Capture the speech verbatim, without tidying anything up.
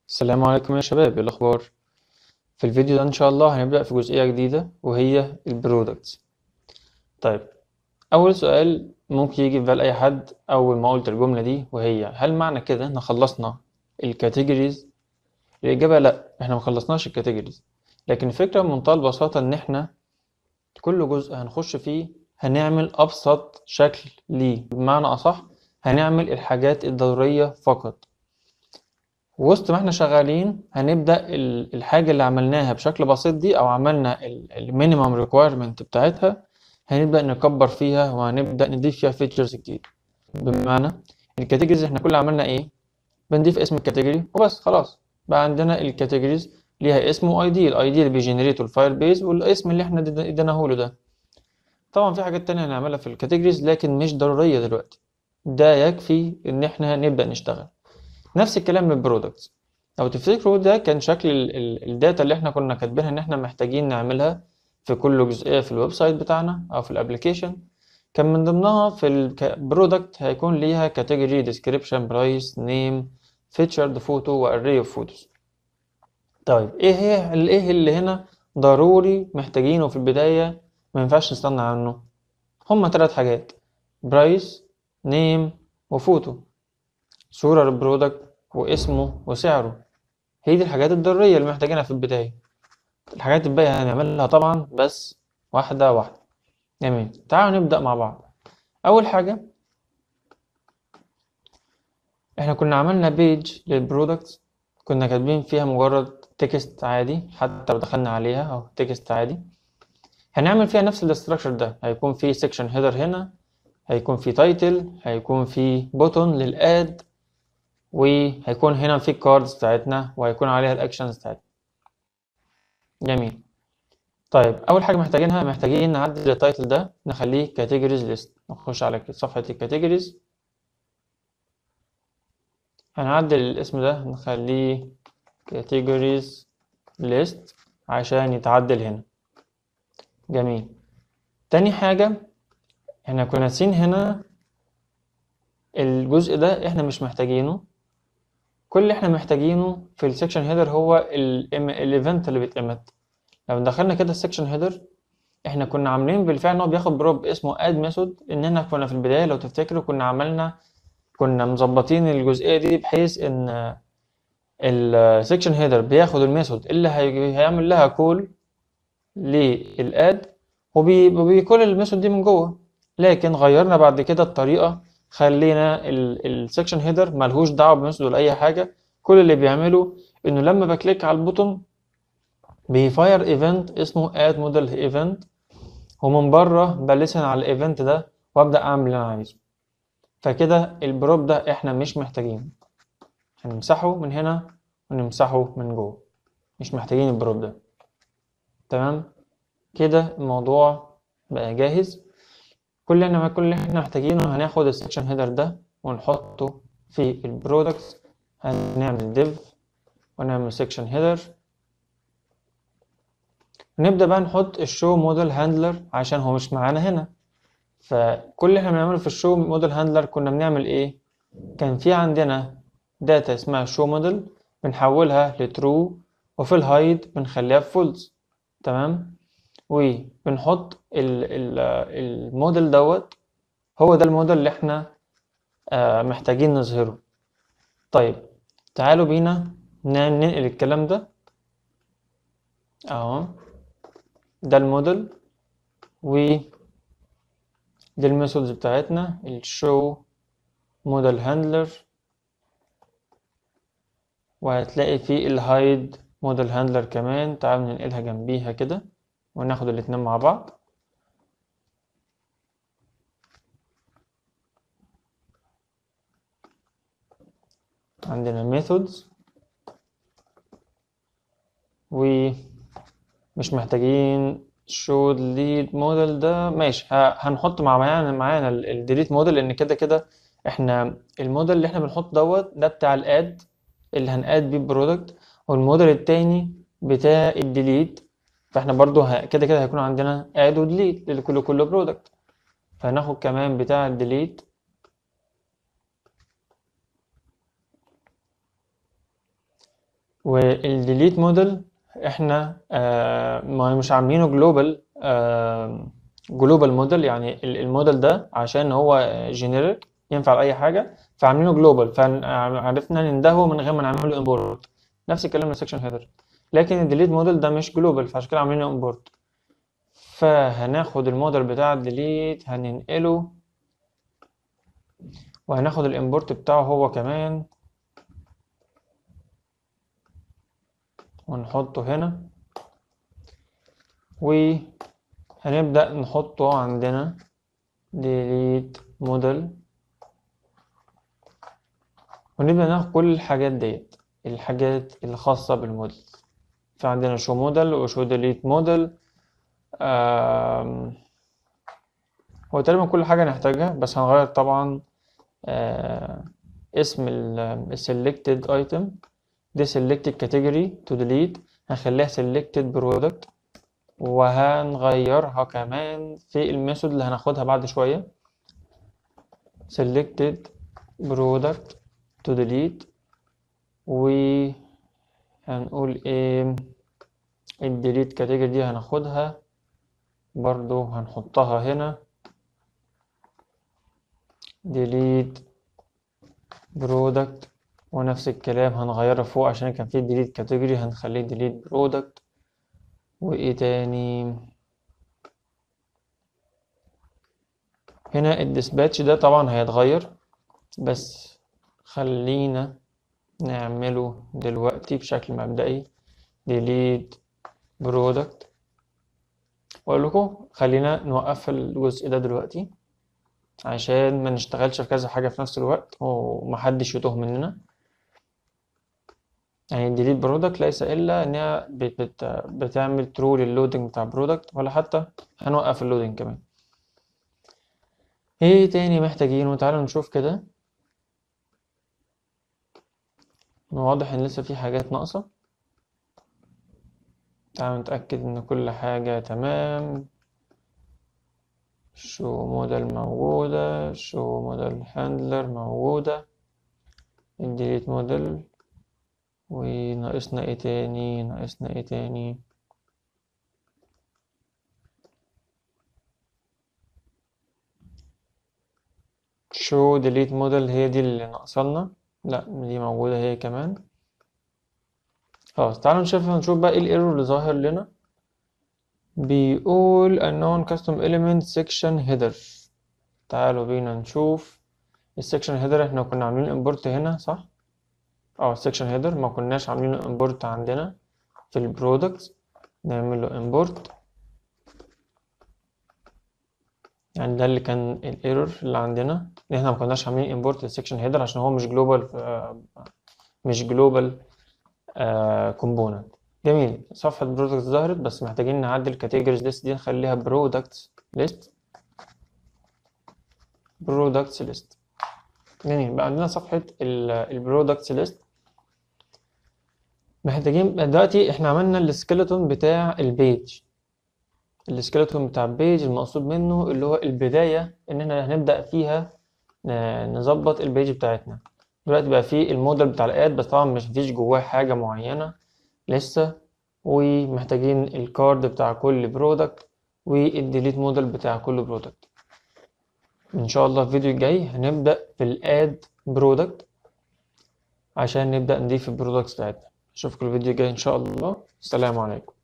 السلام عليكم يا شباب، ايه الاخبار؟ في الفيديو ده ان شاء الله هنبدأ في جزئية جديدة وهي البرودكتس. طيب، اول سؤال ممكن يجي في بال اي حد اول ما قلت الجملة دي وهي هل معنى كده ان خلصنا الكاتيجوريز؟ الاجابة لا، احنا ما خلصناش الكاتيجوريز، لكن الفكرة بمنتهى البساطة ان احنا كل جزء هنخش فيه هنعمل ابسط شكل ليه، بمعنى اصح هنعمل الحاجات الضرورية فقط. وسط ما احنا شغالين هنبدأ ال- الحاجة اللي عملناها بشكل بسيط دي او عملنا المينيمم ريكويرمنت بتاعتها هنبدأ نكبر فيها وهنبدأ نضيف فيها فيتشرز جديد. بمعنى الكاتيجوريز احنا كل اللي عملنا ايه؟ بنضيف اسم الكاتيجوري وبس، خلاص بقى عندنا الكاتيجوريز ليها اسم واي دي، الاي دي اللي بيجنريته الفايل بيز والاسم اللي احنا اديناه له ده. طبعا في حاجات تانية هنعملها في الكاتيجوريز لكن مش ضرورية دلوقتي، ده يكفي ان احنا نبدأ نشتغل. نفس الكلام من البرودكتس. لو تفتكروا ده كان شكل ال- ال- الداتا اللي احنا كنا كاتبينها ان احنا محتاجين نعملها في كل جزئية في الويب سايت بتاعنا او في الابليكيشن. كان من ضمنها في البرودكت هيكون ليها category description price name featured photo و array of photos. طيب ايه هي ايه اللي هنا ضروري محتاجينه في البداية، ما ينفعش نستغنى عنه؟ هما ثلاث حاجات: برايس، نيم، وفوتو. صورة للبرودكت واسمه وسعره. هي دي الحاجات الضرورية اللي محتاجينها في البداية. الحاجات الباقية هنعملها طبعا بس واحدة واحدة. جميل، تعالوا نبدأ مع بعض. أول حاجة احنا كنا عملنا بيج للبرودكت، كنا كاتبين فيها مجرد تكست عادي، حتى لو دخلنا عليها أو تكست عادي هنعمل فيها نفس الاستراكشر ده. هيكون في سيكشن هيدر هنا، هيكون في تايتل، هيكون في بوتون للاد، وهيكون هنا في الكاردز بتاعتنا وهيكون عليها الاكشنز بتاعتنا. جميل. طيب اول حاجه محتاجينها محتاجين نعدل التايتل ده نخليه كاتيجوريز ليست. نخش على صفحه الكاتيجوريز، هنعدل الاسم ده نخليه كاتيجوريز ليست عشان يتعدل هنا. جميل. تاني حاجه احنا كنا ناسيين هنا الجزء ده، احنا مش محتاجينه. كل اللي احنا محتاجينه في السكشن هيدر هو الايفنت اللي بيتعمل. لو دخلنا كده السكشن هيدر احنا كنا عاملين بالفعل ان هو بياخد بروب اسمه اد ميثود. اننا كنا في البدايه لو تفتكروا كنا عملنا كنا مظبطين الجزئيه دي بحيث ان السكشن هيدر بياخد الميثود اللي هي- هيعمل لها كول للاد وبيكول الميثود دي من جوه. لكن غيرنا بعد كده الطريقه، خلينا السكشن هيدر ملهوش دعوه بميثود ولا اي حاجه. كل اللي بيعمله انه لما بكليك على البوتون بيفاير ايفنت اسمه اد موديل ايفنت، ومن بره بلسن على الايفنت ده وابدا اعمل اللي انا عايزه. فكده البروب ده احنا مش محتاجينه، هنمسحه من هنا ونمسحه من جوه، مش محتاجين البروب ده. تمام كده الموضوع بقى جاهز. كل اللي كل اللي احنا محتاجينه هناخد السكشن هيدر ده ونحطه في البرودكتس. هنعمل ديف ونعمل سكشن هيدر، نبدأ بقى نحط الشو موديل هاندلر عشان هو مش معانا هنا. فكل اللي احنا بنعمله في الشو موديل هاندلر كنا بنعمل ايه؟ كان في عندنا داتا اسمها شو موديل بنحولها لترو، وفي الهايد بنخليها فولس. تمام. وبنحط ال ال الموديل دوت، هو ده الموديل اللي احنا آه محتاجين نظهره. طيب تعالوا بينا ننقل الكلام ده اهو. ده الموديل ودي الميثودز بتاعتنا الشو موديل هاندلر، وهتلاقي في الهايد موديل هاندلر كمان. تعالوا ننقلها جنبيها كده وناخد الاتنين مع بعض. عندنا methods ومش محتاجين show delete model ده، ماشي هنحط مع معانا معانا ال delete model لان كده كده احنا الموديل اللي احنا بنحط دوت ده بتاع الاد اللي هناد بيه البرودكت، والموديل التاني بتاع الديليت. فاحنا برضو ه- كده كده هيكون عندنا اد وديليت لكل كل برودكت، فهناخد كمان بتاع الديليت. والديليت موديل احنا آه ما مش عاملينه جلوبال آه جلوبال موديل، يعني ال- الموديل ده عشان هو جينيريك ينفع لأي حاجة فعاملينه جلوبال، فعرفنا نندهه من غير ما نعمله امبورت. نفس الكلام للسكشن هيدر. لكن الديليت موديل ده مش جلوبال فعشان كده عاملينه امبورت. فهناخد الموديل بتاع الديليت هننقله، وهناخد الامبورت بتاعه هو كمان ونحطه هنا، وهنبدأ نحطه عندنا delete model، ونبدأ ناخد كل الحاجات ديت الحاجات الخاصة بالموديل. فعندنا show model و show delete model. آم، هو تقريبا كل حاجة نحتاجها، بس هنغير طبعا آه، اسم ال selected item دي selected category to delete هنخليها selected product، وهنغيرها كمان في الميثود اللي هناخدها بعد شوية selected product to delete. وهنقول ايه الديليت كاتيجوري دي هناخدها برضو هنحطها هنا delete product، ونفس الكلام هنغيرها فوق عشان كان فيه delete كاتيجوري هنخليه delete product. وايه تاني هنا الديسباتش ده طبعا هيتغير، بس خلينا نعمله دلوقتي بشكل مبدئي delete product. واقول لكم خلينا نوقف الجزء ده دلوقتي عشان ما نشتغلش في كذا حاجة في نفس الوقت ومحدش يتوه مننا. يعني delete product ليس إلا إنها بت بت بتعمل true لللودنج بتاع product، ولا حتى هنوقف اللودنج كمان. ايه تاني محتاجينه؟ تعالوا نشوف كده. واضح إن لسه في حاجات ناقصة. تعالوا نتأكد إن كل حاجة تمام. شو موديل موجودة، شو موديل هاندلر موجودة، delete موديل. وناقصنا ايه تاني؟ ناقصنا ايه تاني؟ شو delete موديل هي دي اللي ناقصلنا. لا دي موجودة هي كمان. خلاص تعالوا نشوف نشوف بقى ايه الايرور اللي ظاهر لنا. بيقول unknown custom element section header. تعالوا بينا نشوف السكشن هيدر. احنا كنا عاملين import هنا صح؟ اه السكشن هيدر ما كناش عاملين import عندنا في البرودكت. نعمل له import، يعني ده اللي كان الايرور اللي عندنا ان احنا ما كناش عاملين import للسكشن هيدر عشان هو مش جلوبال مش جلوبال كومبوننت. جميل. صفحة برودكتس ظهرت، بس محتاجين نعدل الكاتيجوريز ليست دي نخليها برودكتس ليست برودكتس ليست. جميل. بقى عندنا صفحة البرودكتس ليست. محتاجين دلوقتي احنا عملنا السكيلتون بتاع البيج. السكيلتون بتاع البيج المقصود منه اللي هو البداية ان احنا هنبدأ فيها نظبط البيج بتاعتنا. دلوقتي بقى فيه الموديل بتاع الاد، بس طبعا مش فيش جواه حاجة معينة لسه. ومحتاجين الكارد بتاع كل برودكت والديليت موديل بتاع كل برودكت. ان شاء الله الفيديو الجاي هنبدأ في الاد برودكت عشان نبدأ نضيف البرودكتس بتاعتنا. اشوفكم الفيديو الجاي ان شاء الله. السلام عليكم.